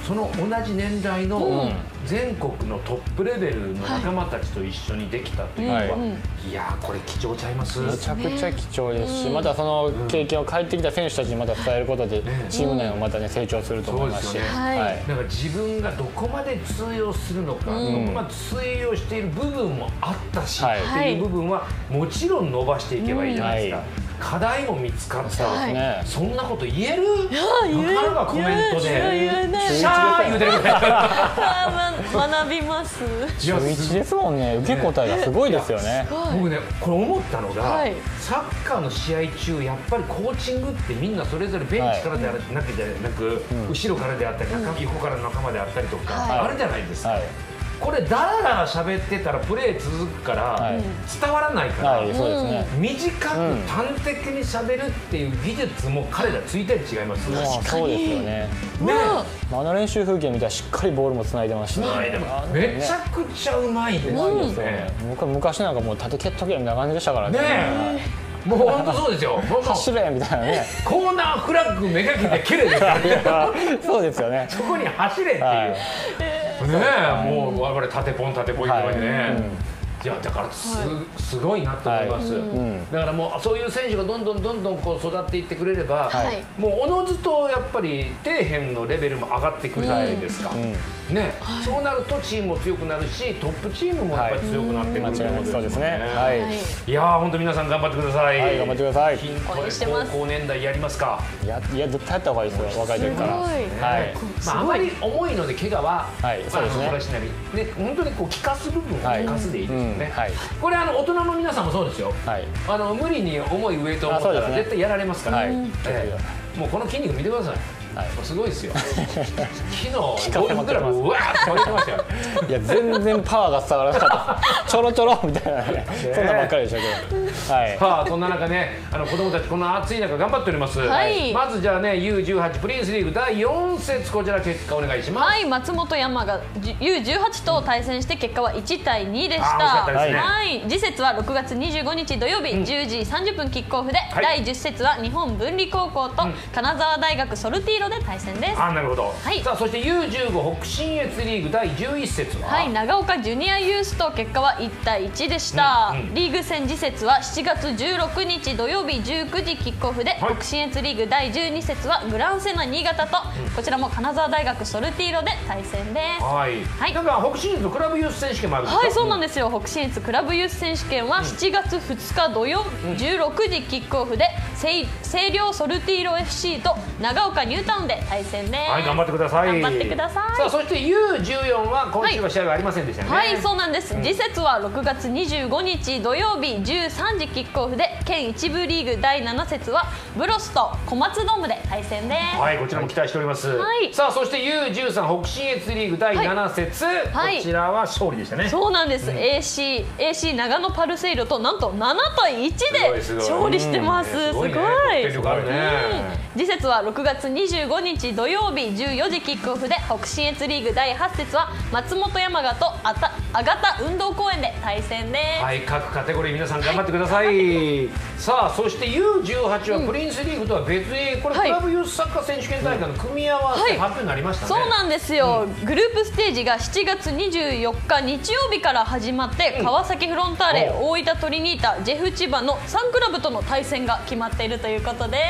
その同じ年代の全国のトップレベルの仲間たちと一緒にできたというのは、いやーこれ貴重ちゃいます。 めちゃくちゃ貴重ですし、またその経験を帰ってきた選手たちにまた伝えることでチーム内もまたね成長すると思いますし、だから自分がどこまで通用するのか、どこまで通用している部分もあったしっていう部分はもちろん伸ばしていけばいいじゃないですか。課題も見つかった、そんなこと言える？なかなかコメントでシャー言うてるぐらい学びます。 中いちですもんね。受け答えがすごいですよね。 僕ねこれ思ったのが、サッカーの試合中やっぱりコーチングってみんなそれぞれベンチからであるなくじゃなく後ろからであったり横からの仲間であったりとかあるじゃないですか。これだらだら喋ってたらプレー続くから伝わらないから、短く端的に喋るっていう技術も彼らついたり違います。 そうですよね。あの練習風景見たらしっかりボールもつないでますし、 めちゃくちゃうまいですよね。 昔なんかもう縦蹴っとけみたいな感じでしたからね。 もう本当そうですよ。 走れみたいなね。 コーナーフラッグめがけて蹴れですからね。 そうですよね。 そこに走れっていう。ねえ、もう我々縦ポン縦ポン言ってましてね。いやだからす、すごいなと思います。だからもうそういう選手がどんどんどんどんこう育っていってくれれば、もうおのずとやっぱり底辺のレベルも上がってくるじゃないですか。ね、そうなるとチームも強くなるし、トップチームもやっぱり強くなってくると思うんですよね。いやー本当皆さん頑張ってください。 頑張ってください。 筋トレ高校年代やりますか。 いやいや絶対やった方がいいですよ。若い時から。はい。 まああまり重いので怪我はそうですね。 これしないで、本当にこう効かす部分を効かすでいいです。これあの大人の皆さんもそうですよ。あの無理に重いウエイトを持ったら絶対やられますから。もうこの筋肉見てください。すごいですよ。昨日ごふんくらいうわーって倒れてましたよ。 いや全然パワーが伝わらなかった。ちょろちょろみたいなね。そんなばっかりでしたけど。はい。 さあそんな中ね、あの子供たちこの暑い中頑張っております。まずじゃあね ユーじゅうはち プリンスリーグだいよん節こちら結果お願いします。 はい、松本山が ユーじゅうはち と対戦して結果はいちたいにでした。はい。次節はろくがつにじゅうごにち土曜日じゅうじさんじゅっぷんキックオフで、だいじゅっ節は日本文理高校と金沢大学ソルティーロで対戦です。 あ、なるほど。さあそして ユーじゅうご 北信越リーグだいじゅういち節は、 はい、長岡ジュニアユースと結果はいちたいいちでした。リーグ戦次節はしちがつじゅうろくにち土曜日じゅうくじキックオフで、北信越リーグだいじゅうに節はグランセナ新潟と、こちらも金沢大学ソルティーロで対戦です。 はい。なんか北信越のクラブユース選手権もあるんですか。 はい、そうなんですよ。北信越クラブユース選手権はしちがつふつか土曜じゅうろくじキックオフで、星稜ソルティーロ エフシー と長岡ニュータウンで対戦です。 はい、頑張ってください。 頑張ってください。 さあそして ユーじゅうよん は今週は試合がありませんでしたね。 はい、はい、そうなんです。次節はろくがつにじゅうごにち土曜日じゅうさんじキックオフで、県一部リーグだいなな節はブロスと小松ドームで対戦です。 はい、こちらも期待しております。はい、さあそして ユーじゅうさん 北信越リーグだいなな節、はい、こちらは勝利でしたね。 そうなんです。うん、エーシー エーシー 長野パルセイロとなんとななたいいちで勝利してます。すごい。次節はろくがつにじゅうごにち土曜日じゅうよじキックオフで、北信越リーグだいはち節は松本山雅とあたあがた運動公園で対戦です。 はい、各カテゴリー皆さん頑張ってください。さあそして ユーじゅうはち はプリンスリーグとは別に、これクラブユースサッカー選手権大会の組み合わせ発表になりましたね。 そうなんですよ。グループステージがしちがつにじゅうよっか日曜日から始まって、川崎フロンターレ、大分トリニータ、ジェフ千葉のさんクラブとの対戦が決まっているということです。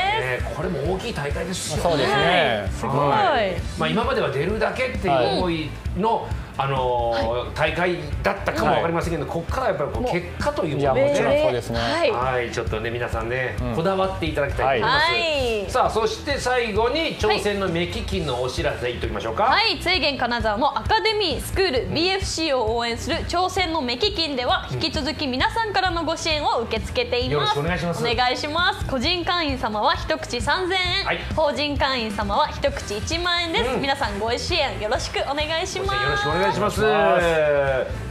これも大きい大会ですよね。 そうですね。 すごい。 まあ今までは出るだけっていう思いのあのー、大会だったかも分かりませんけど、はい、ここからやっぱりこう結果というものもちろんそうですね。 はい、ちょっとね皆さんね、うん、こだわっていただきたいと思います。はい、さあそして最後に挑戦の目利きのお知らせ言っておきましょうか。 はい、津源金沢のアカデミースクール ビーエフシー を応援する挑戦の目利きでは、引き続き皆さんからのご支援を受け付けています。よろしくお願いします。お願いします。個人会員様は一口さんぜんえん、はい、法人会員様は一口いちまんえんです。うん、皆さんご支援よろしくお願いします。 よろしくお願いします。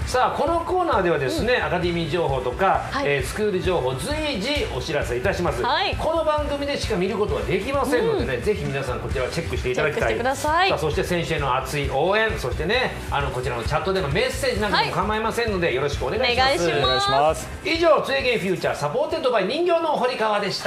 さあこのコーナーではですね、アカデミー情報とか、えー、スクール情報随時お知らせいたします、はい、この番組でしか見ることはできませんのでね、うん、ぜひ皆さんこちらチェックしていただきたい。さあそして選手への熱い応援、そしてねあのこちらのチャットでのメッセージなんかも構いませんので、はい、よろしくお願いします。 お願いします。 以上つえげんフューチャーサポーテッドバイ人形の堀川でした。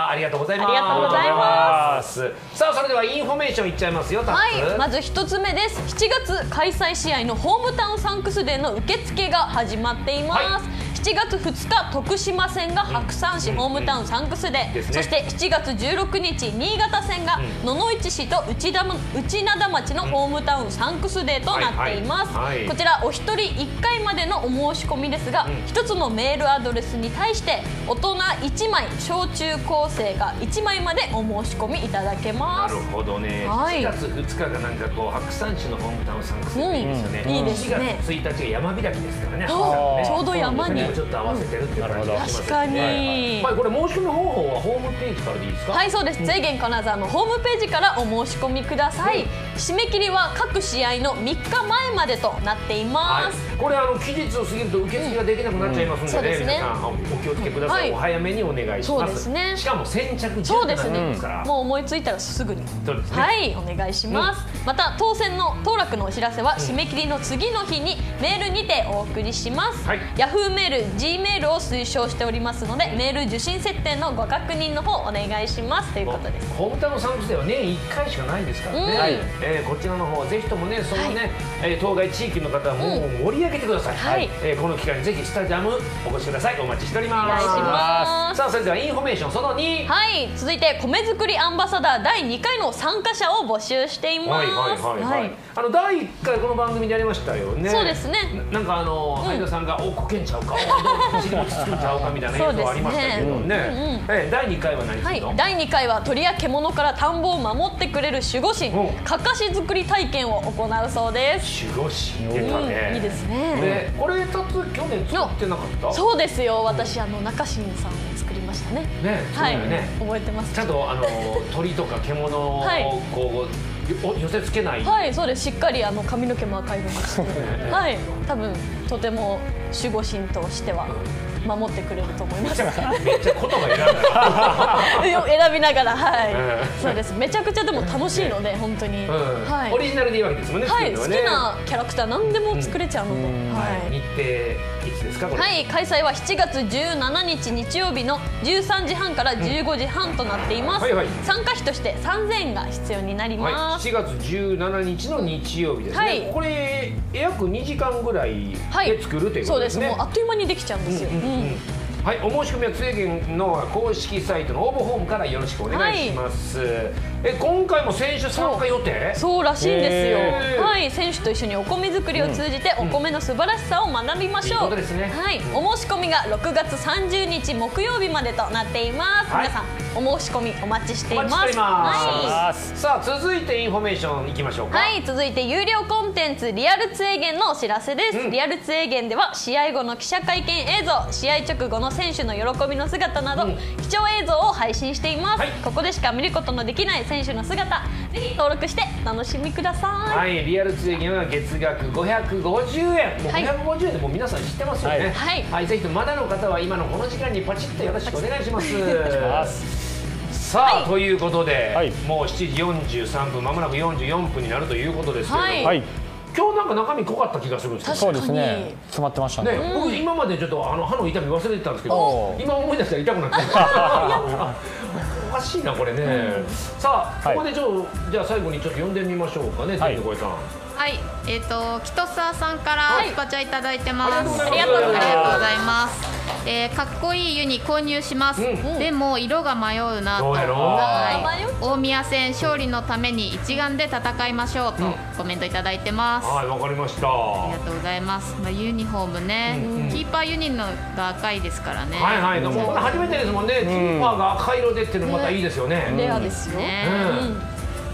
ありがとうございます。 ありがとうございます。 さあそれではインフォメーションいっちゃいますよ。 はい、まず一つ目です。しちがつ開催試合のホームタウンサンクスデーの受付が始まっています、はい、しちがつふつか徳島戦が白山市ホームタウンサンクスデー、そしてしちがつじゅうろくにち新潟戦が野々市市と内灘町のホームタウンサンクスデーとなっています。こちらお一人いっかいまでのお申し込みですが、ひとつのメールアドレスに対して大人いちまい、小中高生がいちまいまでお申し込みいただけます。 なるほどね、はい、しちがつふつかがなんかこう白山市のホームタウンサンクスデーいいですよね、うん、いいですね。しちがつついたちが山開きですからね、 ちょうど山にちょっと合わせてるっていう感じがします。 確かに、 はい、これ申し込み方法はホームページからでいいですか？ はい、そうです。ぜげん金沢のホームページからお申し込みください、うん、締め切りは各試合のみっかまえまでとなっています、 はい、これあの期日を過ぎると受付ができなくなっちゃいますので、うんうん、ね、皆さんお気をつけください、はい、お早めにお願いします。 そうですね、しかも先着じゅうななにんですから、 もう思いついたらすぐに、そうですね、はい、お願いします、うん、また当選の当落のお知らせは締め切りの次の日にメールにてお送りします、はい、ヤフーメール、G メールを推奨しておりますので、メール受信設定のご確認の方お願いしますということです。 ホームタウンサンクスデーは年いっかいしかないですからね、うん、えー、こちらの方ぜひともね、そのね、はい、えー、当該地域の方はもう盛り上げてください、うん、はい、えー、この機会にぜひスタジアムお越しください。お待ちしております。お願いします。さあそれではインフォメーションそのに、 はい、続いて米作りアンバサダーだいにかいの参加者を募集しています。はいはいはいはい、はい、 あのだいいっかいこの番組でやりましたよね。 そうですね。 な, なんかあの相田、うん、さんがおこけんちゃうか、おちりもつくんちゃうかみたいな映像ありましたけどね。えだいにかいは何するの？はい、 だいにかいは鳥や獣から田んぼを守ってくれる守護神、かかし作り体験を行うそうです。 守護神出たね、 うん、いいですね。 でこれふたつ去年作ってなかった？ そうですよ、私あの中新さん作りましたね。 ね、 はい、ね、覚えてます。 ちゃんとあの鳥とか獣をこう、はい、寄せ付けない。 はい、そうです。しっかりあの髪の毛も赤色にして、はい、多分とても守護神としては守ってくれると思います。 めっちゃ言葉選んだ選びながら、はい、うん、そうです。めちゃくちゃでも楽しいので、ね、本当に、うん、はい、 オリジナルでいいわけですもんね。 はい、好きなキャラクター何でも作れちゃうので、うん、 はい、日程いつですかこれ？ はい、開催はしちがつじゅうしちにち日曜日のじゅうさんじはんからじゅうごじはんとなっています、うん、はいはい、参加費としてさんぜんえんが必要になります、 はい、しちがつじゅうしちにちの日曜日ですね、はい、これ約にじかんぐらいで作るということですね、はい、そうです。もうあっという間にできちゃうんですよ、うんうんうん、 はい、お申し込みはつえげんの公式サイトの応募フォームからよろしくお願いします、はい、え今回も選手参加予定？ そうらしいんですよ。はい、選手と一緒にお米作りを通じてお米の素晴らしさを学びましょう、うんうん、いいことですね。はい、うん、お申し込みがろくがつさんじゅうにち木曜日までとなっています、はい、皆さんお申し込みお待ちしています。お待ちしています、はい、 さあ続いてインフォメーションいきましょうか。 はい、続いて有料コンテンツリアルつえげんのお知らせです、うん、リアルつえげんでは試合後の記者会見映像、試合直後の選手の喜びの姿など、うん、貴重映像を配信しています、はい、ここでしか見ることのできない選手の姿、ぜひ登録して楽しみください。 はい、リアルつえげんは月額ごひゃくごじゅうえん、もうごひゃくごじゅうえんでもう皆さん知ってますよね。はい、はいはい、ぜひともまだの方は今のこの時間にパチッとよろしくお願いしますさあ、はい、ということで、はい、もうしちじよんじゅうさんぷん、まもなくよんじゅうよんぷんになるということですけれども、はい、今日なんか中身濃かった気がするんですけど。 そうですね、詰まってましたね。 ね、僕今までちょっとあの歯の痛み忘れてたんですけど、今思い出したら痛くなっておかしいなこれね、うん、さあ、はい、ここでちょじゃあ最後にちょっと呼んでみましょうかね、天の声さん。 はい、えっ、ー、とキトサーさんからスパチャいただいてます。 ありがとうございます。えー、かっこいいユニ購入します、うん、でも色が迷うなと、はい、大宮戦勝利のために一丸で戦いましょうとコメントいただいてます、 うん、はい、わかりました。 ありがとうございます。まあ、ユニフォームね、うん、キーパーユニのが赤いですからね。 はいはい、でも初めてですもんね、うん、キーパーが赤色でっていうのまたいいですよね。 レアですよね、 うん、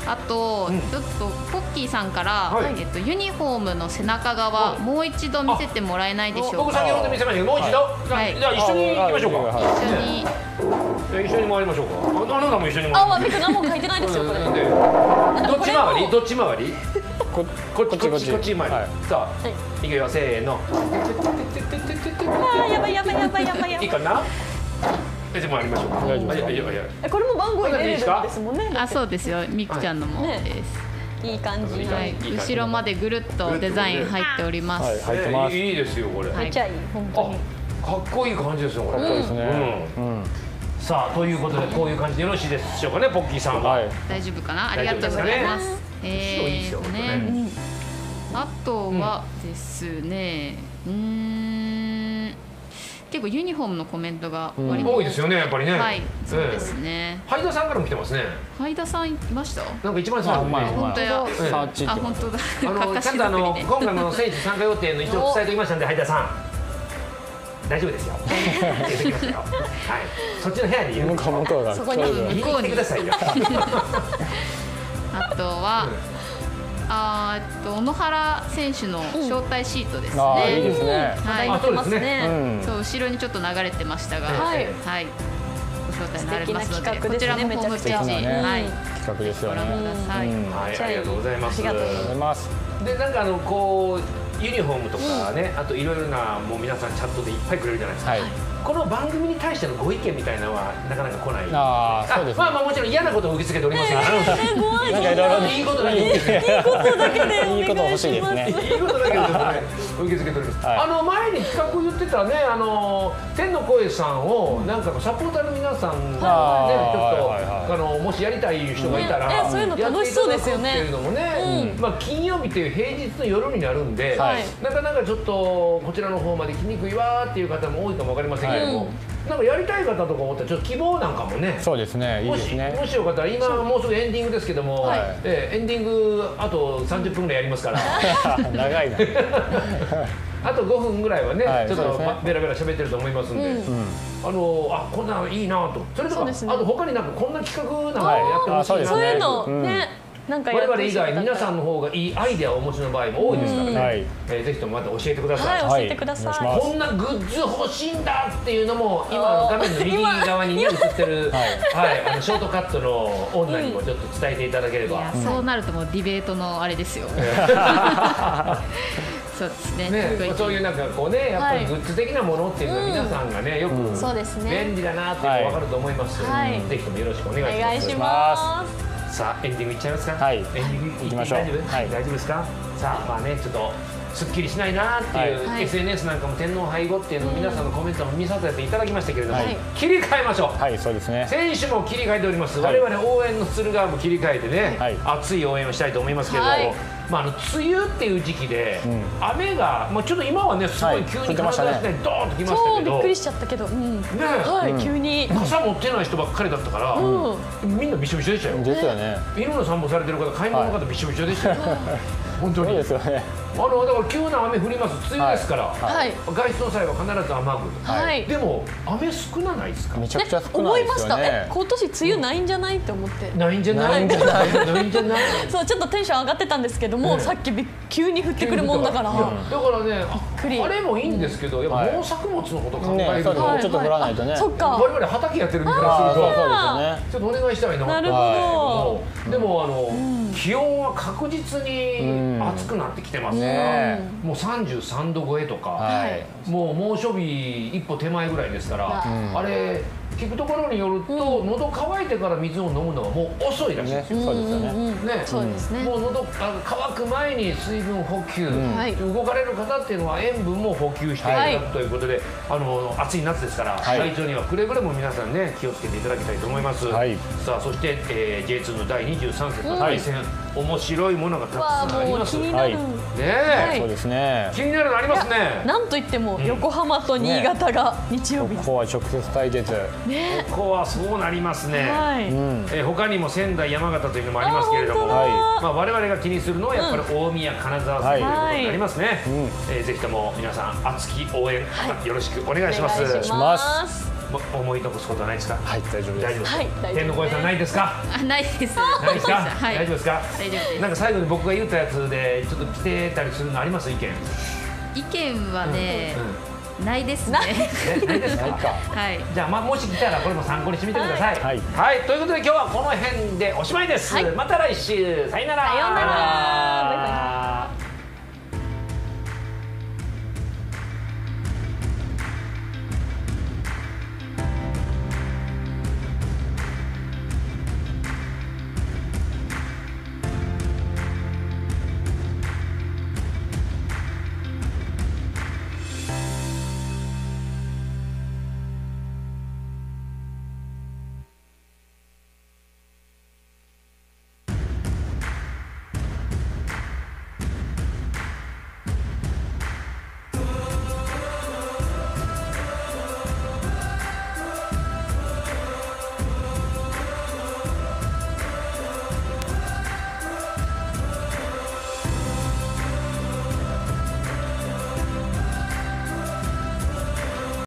あと、うん、ちょっとポッキーさんから、はい、えっと、ユニフォームの背中側、もう一度見せてもらえないでしょうか。 僕先ほど見せましたけど、もう一度、はい、じゃあ一緒に行きましょうか。 一緒に、 一緒に回りましょうか。あなたも一緒に回りあ、みく何も書いてないですよこれ。 どっち回り？どっち回り？ここっちこっちこっち回り。さあ、いくよ、せーの。 あ、やばいやばいやばいやばいやばい。 いいかな？え、じゃ回りましょうか。 これも番号入れれるんですもんね。 あ、そうですよ。みくちゃんのもです。いい感じ。はい。後ろまでぐるっとデザイン入っております。 入ってます。 いいですよこれ。 めっちゃいい本当に。 かっこいい感じですよこれ。 かっこいいですね。 さあということでこういう感じでよろしいでしょうかね、ポッキーさんは。 大丈夫かな。ありがとうございます。えーとね。あとはですね。うん。結構ユニフォームのコメントが割と多いですよね、やっぱりね。 はい、そうですね。 ハイダさんからも来てますね。 ハイダさんいました？ なんか一番最初に。 本当や。あ、 本当だ。 あのちゃんとあの今回の選手参加予定の一応伝えておきましたんで、ハイダさん。大丈夫ですよ。言ってきましたよ。はい。そっちの部屋にいる。 向こう向こうが。 そこに向こうにくださいよ。 あとは。あーと小野原選手の招待シートですね。 あーいいですね。 はい。 あ、そうですね。 そう後ろにちょっと流れてましたが、 はいはい。ご招待になりますので、 こちらもホームページ、はい、 企画ですよね。 ご覧ください。 はい、ありがとうございます。 ありがとうございます。 で、なんかあのこうユニフォームとかね、あといろいろなもう皆さんチャットでいっぱいくれるじゃないですか。この番組に対してのご意見みたいなのはなかなか来ない。 ああ、そうです。 まあまあもちろん嫌なことを受け付けておりますが、 なんかいろいろいいことだけいいことだけでいいこと欲しいですね。 いいことだけで受け付けております。あの前に企画言ってたね、あの天の声さんをなんかサポーターの皆さんがね、ちょっとあのもしやりたい人がいたらやっていただくっていうのもね、まあ金曜日っていう平日の夜になるんで、なかなかちょっとこちらの方まで来にくいわっていう方も多いかもわかりませんけれども。なんかやりたい方とか思ったらちょっと希望なんかもね。 そうですね。いいですね。 もしよかったら今もうすぐエンディングですけども、えエンディングあとさんじゅっぷんぐらいやりますから。 長いな。 あとごふんぐらいはね、ちょっとベラベラ喋ってると思いますんで、あのあこんなのいいなと。それとかあと他になんかこんな企画なんかやってほしいな。 そういうのね。なんか我々以外皆さんの方がいいアイデアをお持ちの場合も多いですからね、えー、ぜひともまた教えてください。 はい、教えてください。 こんなグッズ欲しいんだっていうのも今の画面の右側にね映ってる、はい、あのショートカットの女にもちょっと伝えていただければ、 いやそうなるともうディベートのあれですよ。そうですね。 ね、そういうなんかこうね、やっぱりグッズ的なものっていうのは皆さんがねよく便利だなっていうのが分かると思います。ぜひともよろしくお願いします。 お願いします。 さあエンディングいっちゃいますか。 はい。エンディングいきましょう。 大丈夫？はい。大丈夫ですか。さあまあねちょっとすっきりしないなっていう、はい、エスエヌエス なんかも天皇杯後っていうのを皆さんのコメントも見させていただきましたけれども、はい、切り替えましょう。 はい、そうですね。 選手も切り替えております。はい、我々応援のする側も切り替えてね、はい、熱い応援をしたいと思いますけれども。はい、まあ、あの梅雨っていう時期で、うん、雨が、まあ、ちょっと今はねすごい急に体がねドーンときましたけど、 そうびっくりしちゃったけど、うん、ね、はい、急に傘持ってない人ばっかりだったから、うん、みんなびしょびしょでしたよ。 ですよね。 犬の散歩されてる方、買い物の方びしょびしょでしたよ。本当に。 そうですよね。 あのだから急な雨降ります。梅雨ですから、はい、外出の際は必ず雨具。はい。でも雨少なないですか。 めちゃくちゃ少ないですよね。 思いました。え、今年梅雨ないんじゃないって思って。 ないんじゃない。ないんじゃない。ないんじゃない。 そうちょっとテンション上がってたんですけども、さっき急に降ってくるもんだから。だからね、あれもいいんですけど、やっぱ農作物のこと考えると、ちょっと降らないとね。 そっか。 我々畑やってる身からすると、ちょっとお願いしたいな。 なるほど。でもあの気温は確実に暑くなってきてますから、もうさんじゅうさんど超えとか、もう猛暑日一歩手前ぐらいですから、あれ聞くところによると、喉乾いてから水を飲むのはもう遅いらしいですよ。 そうですよね。 ね、そうですね。 もう喉乾く前に水分補給、動かれる方っていうのは塩分も補給していただくということで、あの暑い夏ですから体調にはくれぐれも皆さんね気をつけていただきたいと思います。さあそして ジェイツー のだいにじゅうさん節の対戦、面白いものがたくさんあります。 はい。 ね、 そうですね。 気になるのありますね。 なんといっても横浜と新潟が日曜日。 ここは直接対決。 ね、 ここはそうなりますね。 はい、 えー、他にも仙台、山形というのもありますけれども、まあ我々が気にするのはやっぱり大宮、金沢戦ということになりますね。えー、ぜひとも皆さん熱き応援、はい、よろしくお願いします。 お願いします。 思い残すことはないですか？ はい、大丈夫です。 大丈夫です。天の声さんないですか？ あ、ないです。 ないですか？ はい、 大丈夫ですか？ 大丈夫です。 なんか最後に僕が言ったやつでちょっと来てたりするのあります？意見？ 意見はね、ないですね。 ないですか？ はい。 じゃあまあもし来たらこれも参考にしてみてください。はい。はい。ということで今日はこの辺でおしまいです。また来週。さよなら。 さよなら。